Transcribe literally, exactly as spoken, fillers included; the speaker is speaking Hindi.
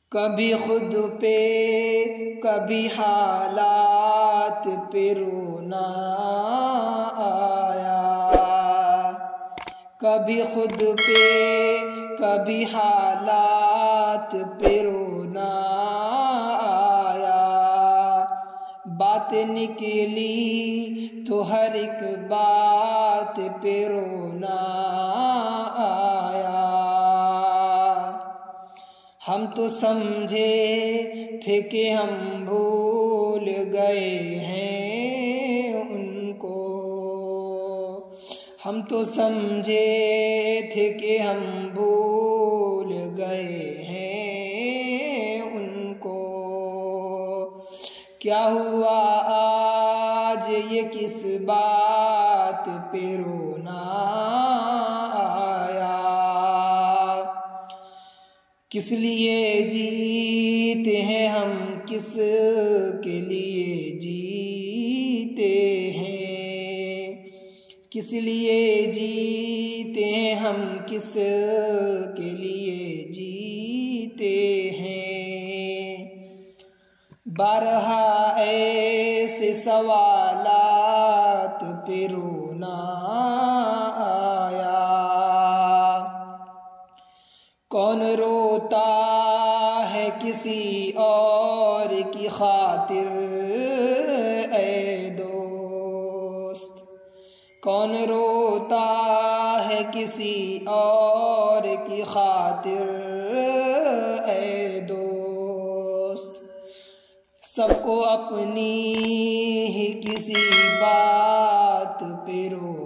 कभी खुद पे कभी हालात पे रोना आया, कभी खुद पे कभी हालात पे रोना आया। बात निकली तो हर एक बात पे रोना आया। हम तो समझे थे कि हम भूल गए हैं उनको, हम तो समझे थे कि हम भूल गए हैं उनको। क्या हुआ आज ये किस बात पे रोना आया। किस लिए जीते हैं हम, किस के लिए जीते हैं, किस लिए जीते हैं हम, किस के लिए जीते हैं। बारहा ऐसे सवालात पे रोना आया। कौन रोता है किसी और की खातिर ऐ दोस्त, कौन रोता है किसी और की खातिर ऐ दोस्त। सबको अपनी ही किसी बात पे रो